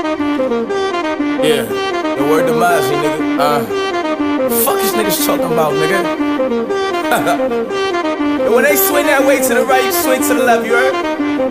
Yeah, the word demise, nigga. Fuck these niggas talking about, nigga. And when they swing that way to the right, you swing to the left, you heard?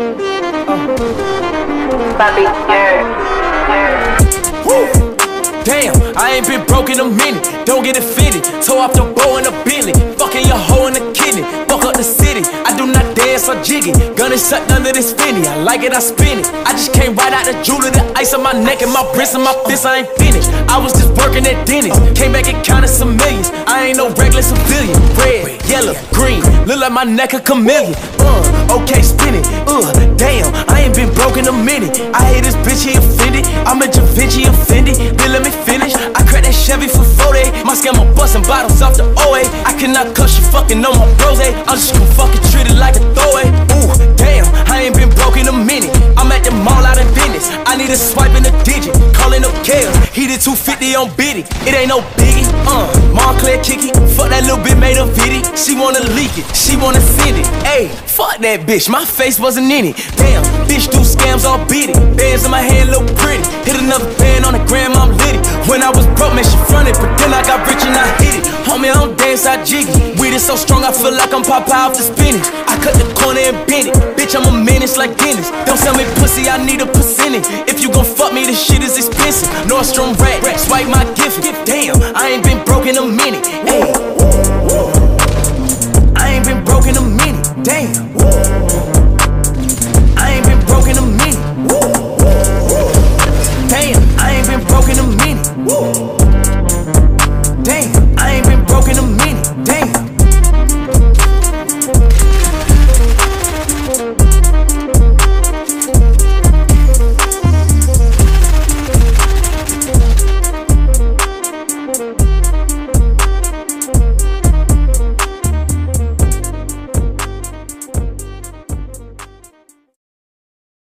Bobby, yeah. Woo! Damn, I ain't been broke in a minute. Don't get offended. Toe off the bow in a Bentley. Fucking your hoe in the kidney. Fuck up the city. I do not dance or jiggy. Gun is sucked under this Fendi. I like it, I spin it. I just came right out the jewelry. The ice on my neck and my wrist and my fist. I ain't finished. I was just working at Denny's. Came back and counted some millions. I ain't no regular civilian. Red, yellow, green. Look like my neck a chameleon. Okay, spin it. Damn, I ain't been broke in a minute. I hate this bitch, he offended. I'm a Da Vinci offended. Then let me finish. I cracked that Chevy for 40. My scammer busting bottles off the OA. I cannot cuss you fucking on my rose. I'm just gonna fucking treat it like a throwaway. Ooh, damn, I ain't been broke in a minute. I'm at the mall out in Venice. I need a swipe in a digit. Calling up Kales. He did 250 on Biddy. It ain't no biggie. Montclair Kiki. Fuck that little bit made a viddy. She wanna leak it. She wanna send it. Ayy, fuck that bitch. My face wasn't in it. Damn, bitch do scams all beat it. Bands in my hand look pretty. Hit another band on the gram, I'm litty. When I was broke, man, she fronted, but then I got rich and I hit it. Homie, I don't dance, I jiggy. Weed is so strong, I feel like I'm Popeye off the spinach. I cut the corner and bend it. Bitch, I'm a menace like Guinness. Don't sell me pussy, I need a percentage. If you gon' fuck me, this shit is expensive. Nordstrom rack, swipe my gift. Damn, I ain't been broke in a minute. Ayy, I ain't been broke in a minute. Damn.